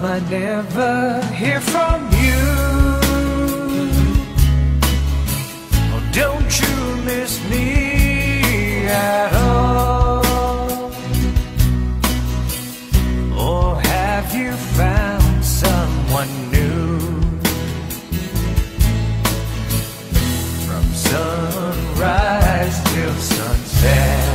I never hear from you? Oh, don't you miss me at all? Or have you found someone new? From sunrise till sunset,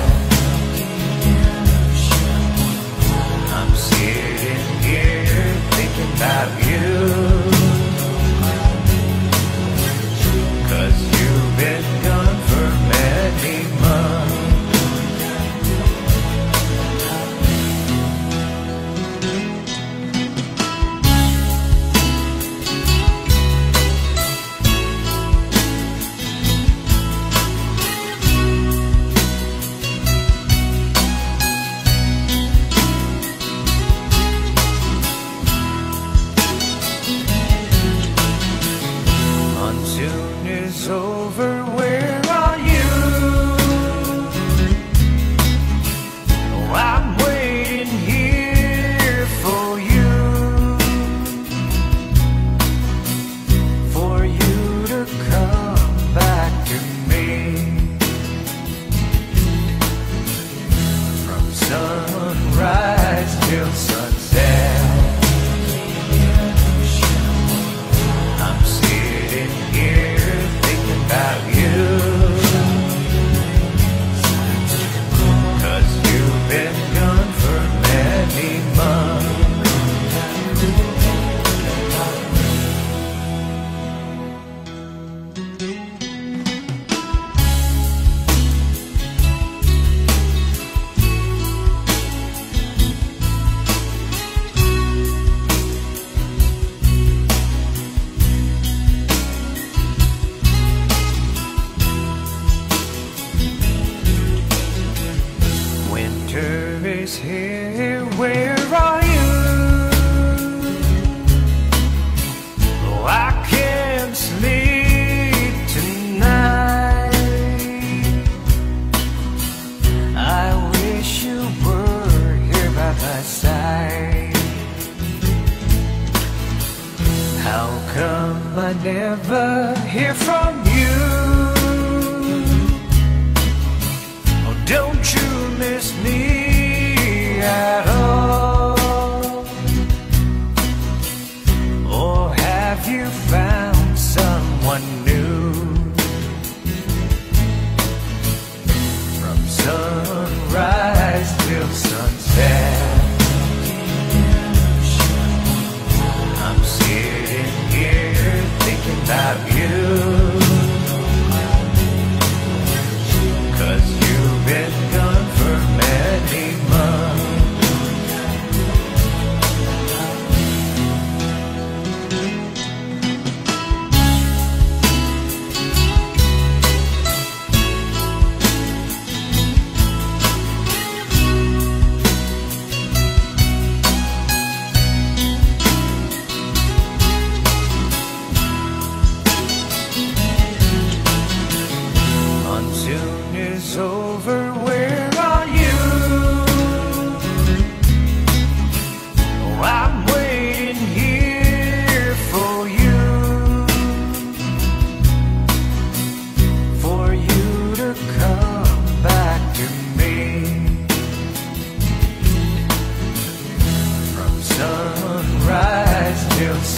I'm sitting here thinking about you. 'Cause you've been gone for many months. Monsoon is over, where are you? Oh, I'm waiting here for you, for you to come back to me. From sunrise till sunset, I'm sitting here thinking about you. 'Cause you've been gone for many months. Winter is here, where are you? Oh, I can't sleep tonight. I wish you were here by my side. How come I never hear from you? Oh, don't you miss me at all? Or have you found someone new? From sunrise till sunset, I'm sitting here thinking about you. 'Cause you've been gone for many months. Monsoon is over, where are you? Oh, I'm waiting here for you, for you to come back to me. From sunrise till